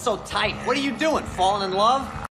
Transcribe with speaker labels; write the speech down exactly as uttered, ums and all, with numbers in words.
Speaker 1: so tight? What are you doing, falling in love?